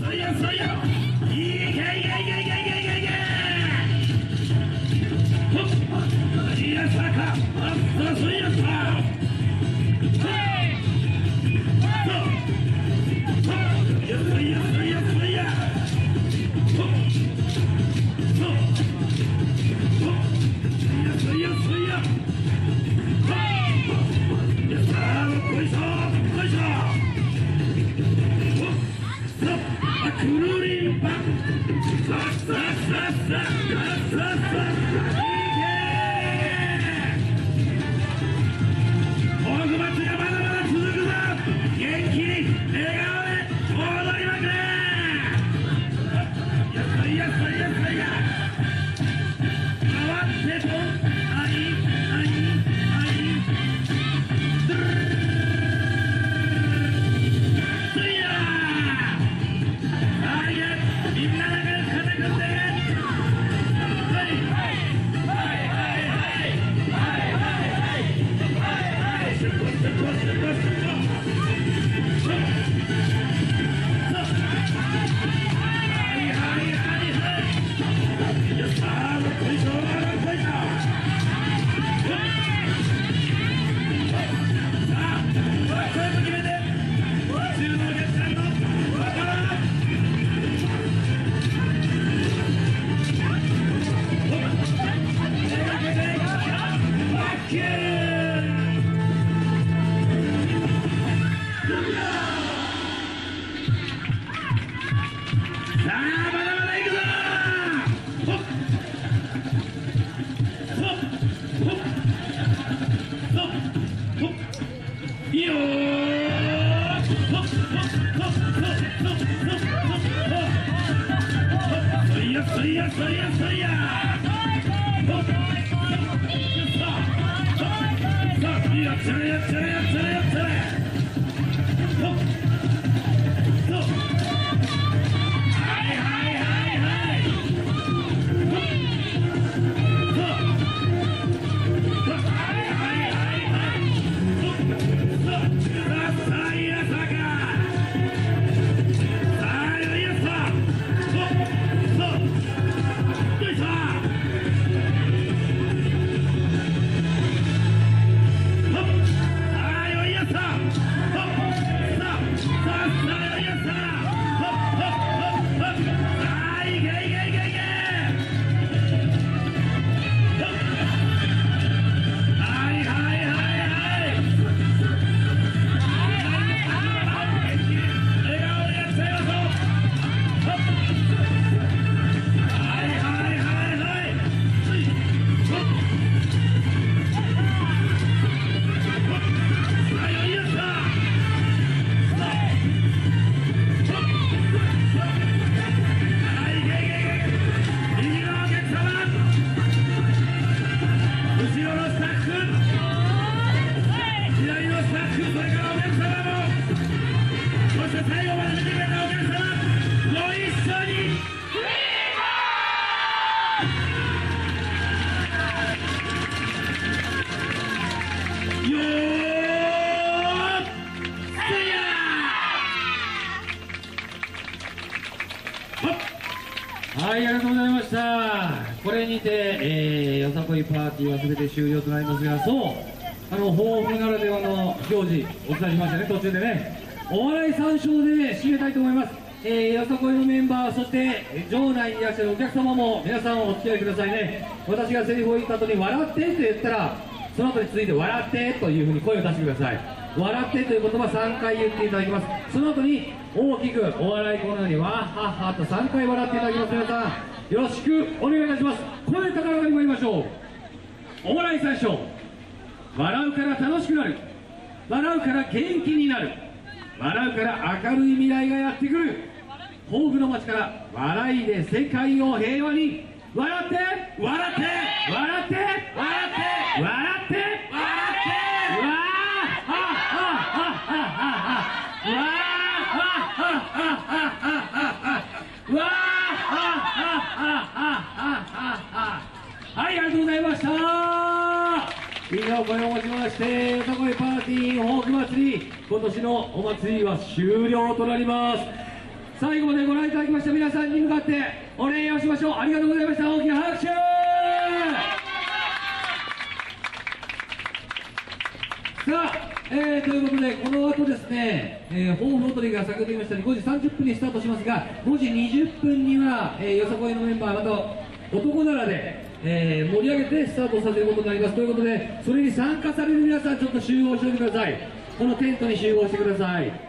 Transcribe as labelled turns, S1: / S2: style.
S1: はい、ありがとうございました。これにて、よさこいパーティーは全て終了となりますが、そう、抱負ならではの行事、お伝えしましたね、途中でね。お笑い3章で締めたいと思います。よさこいのメンバー、そして場内にいらっしゃるお客様も皆さんお付き合いくださいね。私がセリフを言った後に笑ってって言ったら、その後に続いて笑ってというふうに声を出してください。笑ってという言葉3回言っていただきます。その後に大きくお笑いこのようにわっはっはと3回笑っていただきます。皆さんよろしくお願いいたします。声高らかに参りましょう。お笑い最初、笑うから楽しくなる、笑うから元気になる、笑うから明るい未来がやってくる。甲府の街から笑いで世界を平和に、笑って笑って笑って笑って笑って笑ってはい、ありがとうございました。みんなお声をもちまして、よさこいパーティー豊富祭り、今年のお祭りは終了となります。 最後までご覧いただきました皆さんに向かってお礼をしましょう。ありがとうございました。大きな拍手。さあ、ということで、この後ですね、抱負踊りが先ほど言いましたように5時30分にスタートしますが、5時20分には、よさこいのメンバー、また男ならで、盛り上げてスタートさせることになります。ということで、それに参加される皆さん、ちょっと集合しておいてください。このテントに集合してください。